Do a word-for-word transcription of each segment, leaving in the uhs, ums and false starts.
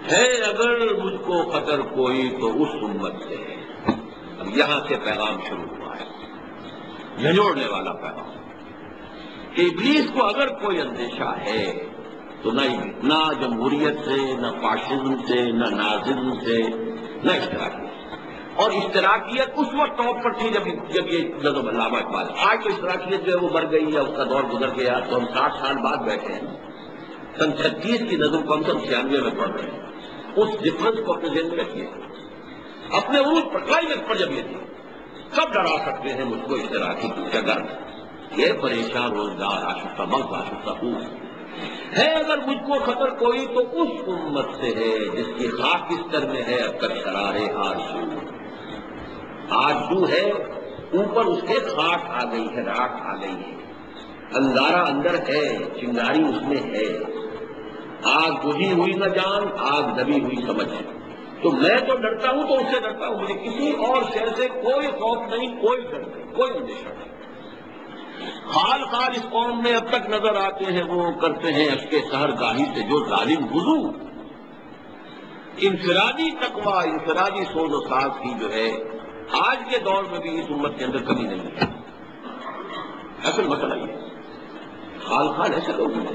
ہے اگر مجھ کو خطر کوئی تو اس امت سے ہے. اب یہاں سے پیغام شروع ہوا ہے، جھنجھوڑنے والا پیغام کہ ابلیس کو اگر کوئی اندیشہ ہے تو نہ نہ جمہوریت سے، نہ فاشزم سے، نہ ناززم سے، نہ اشتراکیت. اور اشتراکیت اس وقت ٹاپ پر تھی جب جب یہ نظم علامہ اقبال. آج تو اشتراکیت جو ہے وہ مر گئی ہے، اس کا دور گزر گیا، تو ہم ساٹھ سال بعد بیٹھے ہیں. سن چھتیس کی نظم کو ہم سن چھیانوے میں پڑھ رہے ہیں. اس ڈفرنس کو اپنے ذہن میں رکھیے. اپنے عروج پر کلائمیکس پر جب یہ تھی، کب ڈرا سکتے ہیں مجھ کو اشتراکی کی جگہ؟ یہ پریشان روزگار آشفتہ مغز آشفتہ خوب ہے اگر مجھ کو خطر کوئی تو اس امت سے ہے جس کی خاک بستر میں ہے اب تک شرارے آرزو. آرزو ہے اوپر اس کے خاک آ گئی ہے، راکھ آ گئی ہے، انگارہ اندر ہے، چنگاری اس میں ہے. آگ بجھی ہوئی نہ جان، آگ دبی ہوئی سمجھ. تو میں تو ڈرتا ہوں تو اس سے ڈرتا ہوں، مجھے کسی اور شے سے کوئی خوف نہیں، کوئی ڈر نہیں، کوئی اندیشہ نہیں. خال خال اس قوم میں اب تک نظر آتے ہیں وہ کرتے ہیں اشک سحر گاہی سے جو ظالم وضو. انفرادی تقویٰ، انفرادی سوز و ساز کی جو ہے آج کے دور میں بھی اس امت کے اندر کمی نہیں ہے. اصل مسئلہ یہ خال خال ایسے لوگ ہیں.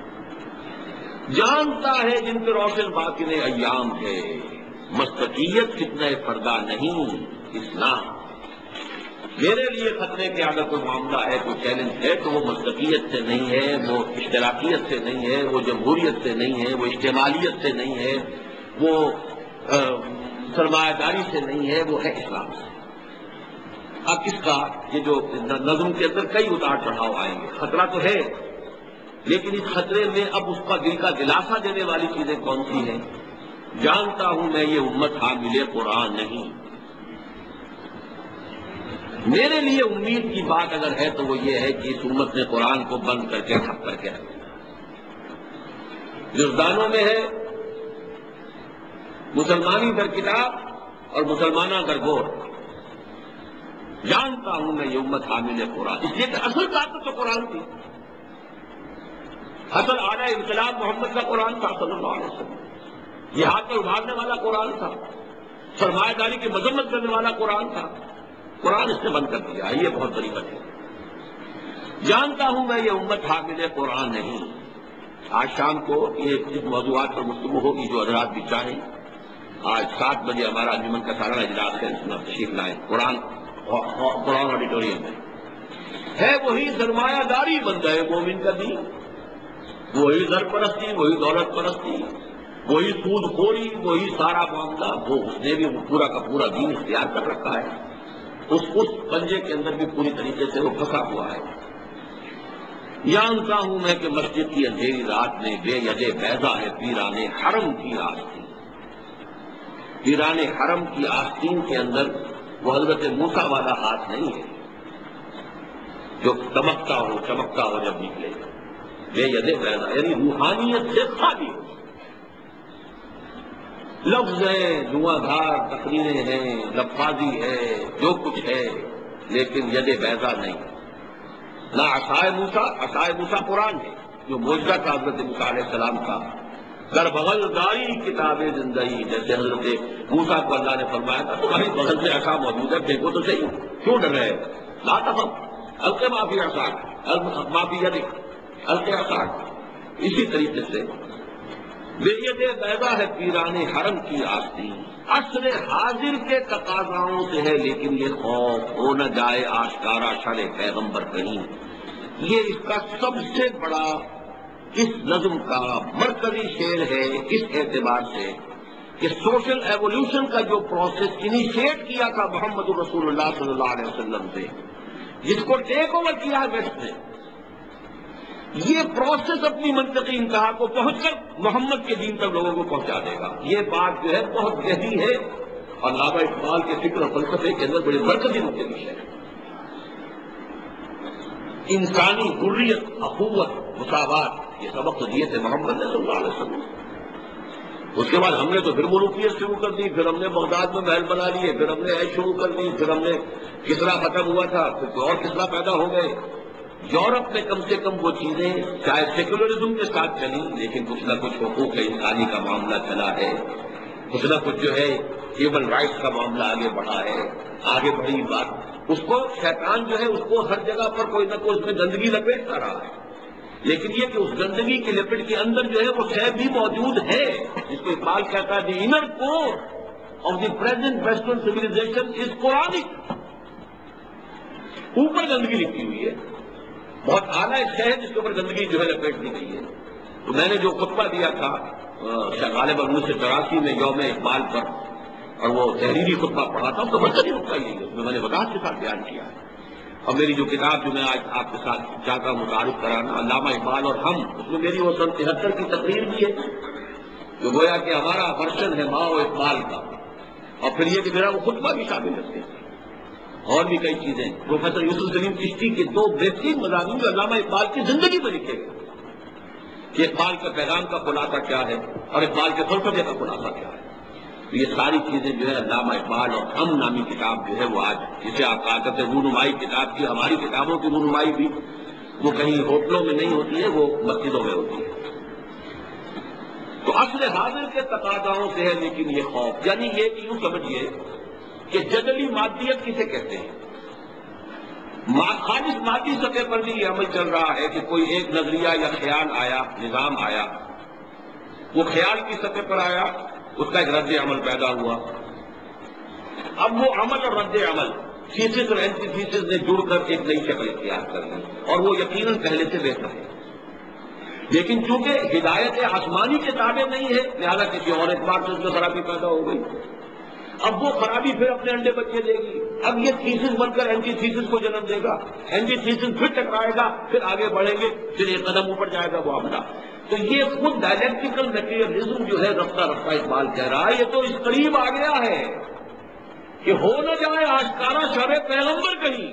جانتا ہے جن کے روشن باطن ایام ہے، مستقیت کتنا فردہ نہیں اسلام. میرے لیے خطرے کے اگر کوئی معاملہ ہے، کوئی چیلنج ہے تو وہ مستقیت سے نہیں ہے، وہ اشتراکیت سے نہیں ہے، وہ جمہوریت سے نہیں ہے، وہ اجتماعیت سے نہیں ہے، وہ سرمایہ داری سے نہیں ہے، وہ ہے اسلام سے. اب اس کا یہ جو نظم کے اندر کئی اتار چڑھاؤ آئیں گے. خطرہ تو ہے، لیکن اس خطرے میں اب اس کا دل کا دلاسا دینے والی چیزیں کون سی ہیں؟ جانتا ہوں میں یہ امت حامل قرآن نہیں. میرے لیے امید کی بات اگر ہے تو وہ یہ ہے کہ اس امت نے قرآن کو بند کر کے ٹھپ کر کے رکھ دیا. جزدانوں میں ہے مسلمانی در کتاب اور مسلمانہ در گور. جانتا ہوں میں یہ امت حامل قرآن، اس لیے کہ اصل طاقت تو قرآن تھی. اصل اعلی انقلاب محمد کا قرآن تھا صلی اللہ علیہ وسلم. یہ ہاتھ میں ابھارنے والا قرآن تھا، سرمایہ داری کی مذمت کرنے والا قرآن تھا. قرآن اس نے بند کر دیا. یہ بہت بڑی بات ہے. جانتا ہوں میں یہ امت حامل قرآن نہیں. آج شام کو یہ اس موضوعات پر گفتگو ہوگی جو حضرات بھی چاہیں. آج سات بجے ہمارا انجمن کا سالانہ اجلاس ہے، اس میں تشریف لائیں. قرآن قرآن آڈیٹوریم میں ہے وہی سرمایہ داری بندہ ہے مومن کا دین، وہی زر پرستی، وہی دولت پرستی، وہی سود خوری، وہی سارا معاملہ. وہ اس نے بھی پورا کا پورا دین اختیار کر رکھا ہے. اس اس پنجے کے اندر بھی پوری طریقے سے وہ پھنسا ہوا ہے. جانتا ہوں میں کہ مسجد کی اندھیری رات میں بے یدے بیضا ہے پیران حرم کی آستین. پیران حرم کی آستین کے اندر وہ حضرت موسیٰ والا ہاتھ نہیں ہے جو دمکتا ہو چمکتا ہو جب نکلے. بے یدے بیضا یعنی روحانیت سے خالی ہو. لفظ ہیں، دھواں دھار تقریریں ہیں، لفاظی ہے، جو کچھ ہے، لیکن ید بیضا نہیں. نہ عصائے موسیٰ. عصائے موسیٰ قرآن ہے جو معجزہ تھا حضرت موسیٰ علیہ السلام کا. در بغل داری کتاب زندگی، جیسے حضرت موسیٰ کو اللہ نے فرمایا تھا تمہاری بغل میں عصا موجود ہے، دیکھو تو صحیح، کیوں ڈر رہے؟ لا تخف الق ما فی عصاک ما فی یدک الق عصاک. اسی طریقے سے بے ید بیضا ہے پیران حرم کی آستین. عصر حاضر کے تقاضاؤں سے ہے لیکن یہ خوف ہو نہ جائے آشکارا شر پیغمبر کہیں. یہ اس کا سب سے بڑا اس نظم کا مرکزی شعر ہے اس اعتبار سے کہ سوشل ایوولوشن کا جو پروسیس انیشیٹ کیا تھا محمد رسول اللہ صلی اللہ علیہ وسلم سے، جس کو ٹیک اوور کیا ہے ویسٹ نے، یہ پروسیس اپنی منطقی انتہا کو پہنچ کر محمد کے دین تک لوگوں کو پہنچا دے گا. یہ بات جو ہے بہت گہری ہے اور علامہ اقبال کے فکر و فلسفے کے اندر بڑی مرکزی نقطے کی ہے. انسانی حریت، اخوت، مساوات، یہ سبق تو دیے تھے محمد صلی اللہ علیہ وسلم. اس کے بعد ہم نے تو پھر ملوکیت شروع کر دی، پھر ہم نے بغداد میں محل بنا لیے، پھر ہم نے عیش شروع کر دی، پھر ہم نے کسرا ختم ہوا تھا، پھر اور کسرا پیدا ہو گئے. یورپ میں کم سے کم وہ چیزیں چاہے سیکولرزم کے ساتھ چلی لیکن کچھ نہ کچھ حقوق انسانی کا معاملہ چلا ہے، کچھ نہ کچھ جو ہے ہیومن رائٹس کا معاملہ آگے بڑھا ہے، آگے بڑھی بات، اس کو شیطان جو ہے اس کو ہر جگہ پر کوئی نہ کوئی اس میں گندگی لپیٹتا رہا ہے، لیکن یہ کہ اس گندگی کے لپٹ کے اندر جو ہے وہ شے بھی موجود ہے جس کو اقبال کہتا ہے the inner core of the present western civilisation is Quranic. اوپر گندگی لکھی ہوئی ہے، بہت اعلیٰ ایک شے ہے جس کے اوپر گندگی جو ہے لپیٹ دی گئی ہے. تو میں نے جو خطبہ دیا تھا غالب انیس سو چوراسی میں یوم اقبال پر، اور وہ تحریری خطبہ پڑھا تھا، اس کا مطلب خطبہ یہی ہے، اس میں میں نے وضاحت کے ساتھ بیان کیا ہے. اور میری جو کتاب جو میں آج آپ کے ساتھ چاہتا ہوں متعارف کرانا، علامہ اقبال اور ہم، اس میں میری وہ سن تہتر کی تقریر بھی ہے جو گویا کہ ہمارا ورژن ہے ماں و اقبال کا، اور پھر یہ کہ میرا وہ خطبہ بھی شامل ہے، اور بھی کئی چیزیں. پروفیسر یوسف سلیم چشتی کے دو بہترین مضامین جو علامہ اقبال کی زندگی میں لکھے گئے کہ اقبال کے پیغام کا خلاصہ کیا ہے اور اقبال کے فلسفے کا خلاصہ کیا ہے. تو یہ ساری چیزیں جو ہے علامہ اقبال اور ہم نامی کتاب جو ہے وہ آج جسے آپ کہا کرتے ہیں رونمائی کتاب کی، ہماری کتابوں کی رونمائی بھی وہ کہیں ہوٹلوں میں نہیں ہوتی ہے، وہ مسجدوں میں ہوتی ہے. تو اصل حاضر کے تقاضاؤں سے ہے لیکن یہ خوف، یعنی یہ کہ یوں سمجھیے کہ جدلی مادیت کسے کہتے ہیں. خالص مادی سطح پر بھی یہ عمل چل رہا ہے کہ کوئی ایک نظریہ یا خیال آیا، نظام آیا، وہ خیال کی سطح پر آیا، اس کا ایک رد عمل پیدا ہوا. اب وہ عمل اور رد عمل تھیسس اور اینٹی تھیسس نے جڑ کر ایک نئی شکل اختیار کر لی، اور وہ یقیناً پہلے سے بہتر ہے. لیکن چونکہ ہدایت آسمانی کے تابع نہیں ہے لہذا کسی اور اعتبار سے اس میں خرابی پیدا ہو گئی. اب وہ خرابی پھر اپنے انڈے بچے دے گی، اب یہ تھیسس بن کر اینٹی تھیسس کو جنم دے گا، اینٹی تھیسس پھر ٹکرائے گا، پھر آگے بڑھیں گے، پھر ایک قدم اوپر جائے گا وہ عملہ. تو یہ خود ڈائلیکٹیکل میٹیریلزم جو ہے رفتہ رفتہ اقبال کہہ رہا ہے یہ تو اس قریب آ گیا ہے کہ ہو نہ جائے آشکارا شر پیغمبر کہیں.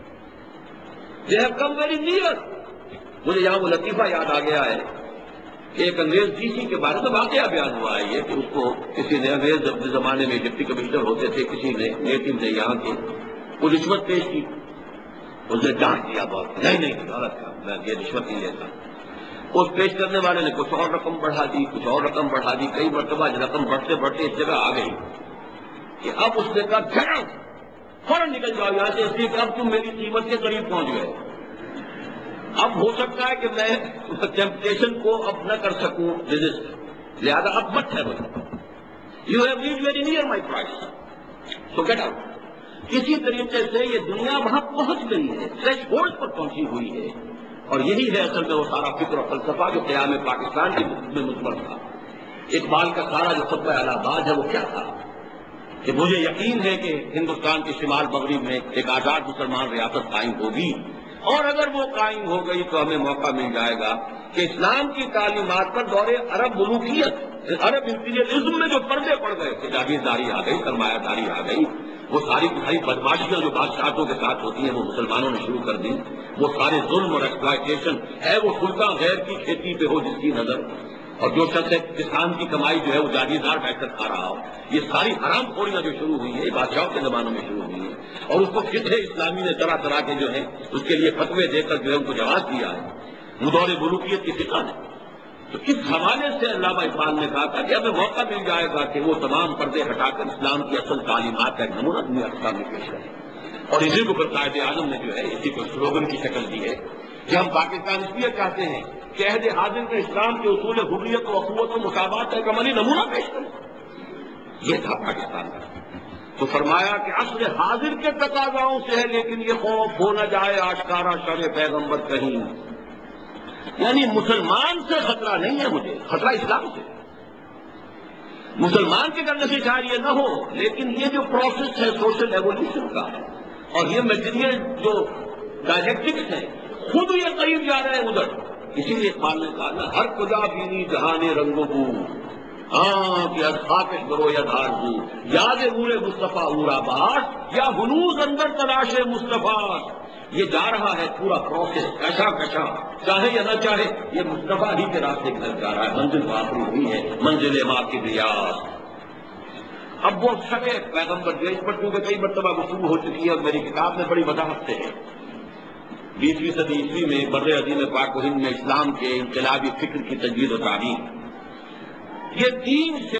They have come very near. مجھے یہاں وہ لطیفہ یاد آ گیا ہے کہ ایک انگریز ڈی سی کے بارے میں واقعہ بیان ہوا ہے یہ کہ اس کو کسی نے، انگریز اپنے زمانے میں ڈپٹی کمشنر ہوتے تھے، کسی نے نیٹو نے یہاں کے وہ رشوت پیش کی، اس نے ڈانٹ دیا بہت، نہیں نہیں غلط تھا، میں یہ رشوت نہیں لیتا. اس پیش کرنے والے نے کچھ اور رقم بڑھا دی، کچھ اور رقم بڑھا دی، کئی مرتبہ رقم بڑھتے بڑھتے اس جگہ آ گئی کہ اب اس نے کہا فوراً نکل جاؤ یہاں سے، اس لیے کہ اب تم میری قیمت کے قریب پہنچ گئے. اب ہو سکتا ہے کہ میں ٹیمپٹیشن کو اب نہ کر سکوں ریزسٹ، لہذا اب مت ہے مجھے، you have reach very near my price so get out. کسی طریقے سے یہ دنیا وہاں پہنچ گئی ہے، تھریش ہولڈ پر پہنچی ہوئی ہے، اور یہی ہے اصل میں وہ سارا فکر اور فلسفہ جو قیام پاکستان کے میں مثبت تھا. اقبال کا سارا جو خطبہ الہ آباد ہے وہ کیا تھا کہ مجھے یقین ہے کہ ہندوستان کے شمال مغرب میں ایک آزاد مسلمان ریاست قائم ہوگی، اور اگر وہ قائم ہو گئی تو ہمیں موقع مل جائے گا کہ اسلام کی تعلیمات پر دور عرب ملوکیت، عرب امپیریلزم میں جو پردے پڑ گئے تھے، جاگیرداری آ گئی، سرمایہ داری آ گئی، وہ ساری ساری بدماشیاں جو بادشاہتوں کے ساتھ ہوتی ہیں وہ مسلمانوں نے شروع کر دی، وہ سارے ظلم اور ایکسپلائٹیشن ہے، وہ سلطان غیر کی کھیتی پہ ہو جس کی نظر، اور جو شخص کسان کی کمائی جو ہے وہ جاگیردار بیٹھ کر کھا رہا ہو، یہ ساری حرام خوریاں جو شروع ہوئی ہیں بادشاہوں کے زمانوں میں شروع ہوئی ہیں، اور اس کو فقہ اسلامی نے طرح طرح کے جو ہے اس کے لیے فتوے دے کر جو ہے ان کو جواز دیا ہے، وہ دور ملوکیت کی فقہ ہے. تو اس حوالے سے علامہ اقبال نے کہا تھا کہ ہمیں موقع مل جائے گا کہ وہ تمام پردے ہٹا کر اسلام کی اصل تعلیمات کا ایک نمونہ دنیا کے سامنے پیش کریں. اور اسی کو پھر قائد اعظم نے جو ہے اسی کو سلوگن کی شکل دی ہے کہ ہم پاکستان اس لیے چاہتے ہیں کہ عہد حاضر کے اسلام کے اصول حریت و اخوت و مساوات کا ایک عملی نمونہ پیش کریں. یہ تھا پاکستان کا. تو فرمایا کہ اصل حاضر کے تقاضاؤں سے ہے لیکن یہ خوف ہو نہ جائے آشکارا شر پیغمبر کہیں. یعنی مسلمان سے خطرہ نہیں ہے مجھے، خطرہ اسلام سے. مسلمان کے کرنے سے شاید یہ نہ ہو، لیکن یہ جو پروسیس ہے سوشل ایولیوشن کا اور یہ میٹیریل جو ڈائلیکٹکس ہے خود یہ قریب جا رہے ہیں ادھر. اسی لیے اقبال نے کہا نا ہر کجا بینی جہان رنگو بو، ہاں کہ از خاکش برو یا دھار بو، یاد نور مصطفیٰ اورا باش یا ہنوز اندر تلاش مصطفیٰ. یہ جا رہا ہے پورا پروسیس کشا کشا، چاہے یا نہ چاہے یہ مصطفیٰ ہی کے راستے کی طرف جا رہا ہے. منزل آخری ہوئی ہے، منزل ماں کی ریاض. اب وہ شکے پیغمبر جو اس پر کیونکہ کئی مرتبہ گفتگو ہو چکی ہے اور میری کتاب میں بڑی وضاحت سے ہے بیسویں صدی عیسوی میں بر عظیم پاک و ہند میں اسلام کے انقلابی فکر کی تجدید و تعمیر، یہ تین